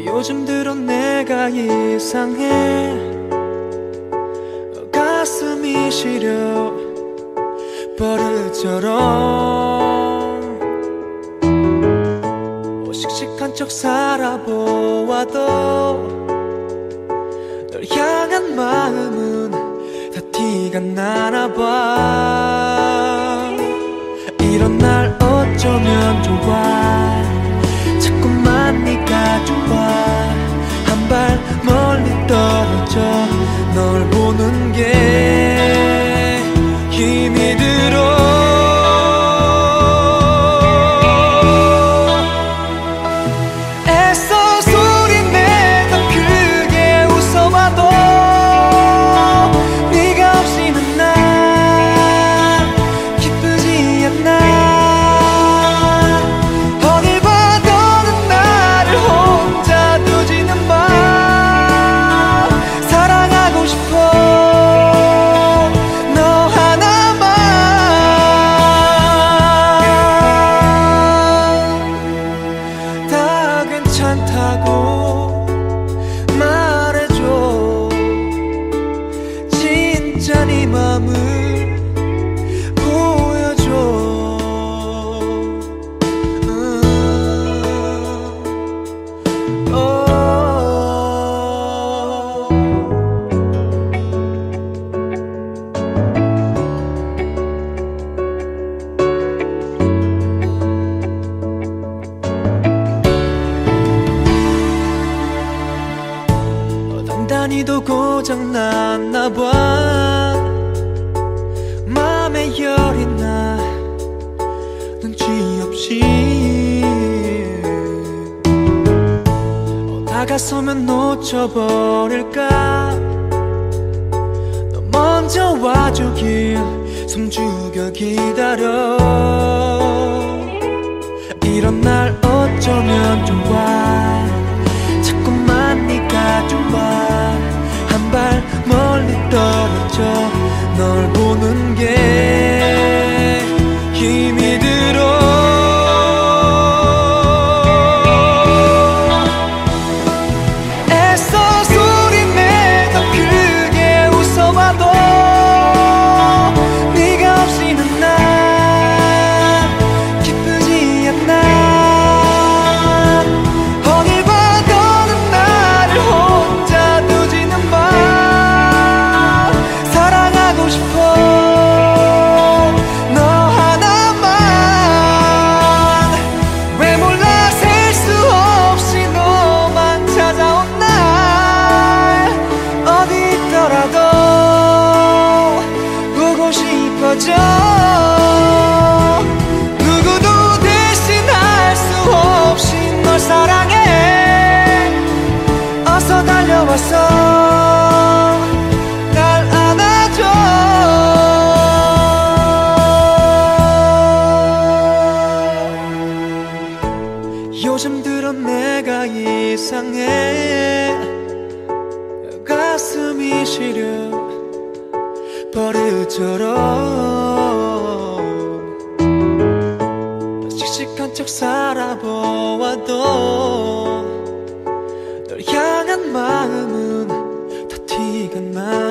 요즘 들어 내가 이상해. 가슴이 시려 버릇처럼. 씩씩한 척 살아보아도 널 향한 마음은 다 티가 나나봐. 이런 날 어쩌면 좋아. 자꾸만 네가 좋아. 한 발 멀리 떨어져 널 보는 게 힘이 들어. 애써 소리내 더 크게 웃어봐도 네가 없이는 난 기쁘지 않아. 어딜 봐도 나를 혼자 두지는 마. 사랑하고 싶어 너 하나만. 다 괜찮다고 말해줘. 진짜 네 맘을 보여줘. 단단히도 고장났나봐. 맘에 열이 나 눈치 없이. 다가서면 놓쳐버릴까. 너 먼저 와주길 숨죽여 기다려. 이런 날 어쩌면 좋아. 자꾸만 네가 좋아. 한 발 멀리 떨어져 널 보는 게 힘이 들어. 애써 소리내 더 크게 웃어봐도 네가 없이는 난 기쁘지 않아. 어딜 봐도 나를 혼자 두지는 마. 사랑하고 싶어 너 하나만. 왜 몰라 셀 수 없이 너만 찾아온 날. 어디 있더라도 보고 싶어져. 누구도 대신할 수 없이 널 사랑해. 어서 달려와서 날 안아줘. 요즘 들어 내가 이상해. 가슴이 시려 버릇처럼. 씩씩한 척 살아보아도 널 향한 마음은 다 티가 나.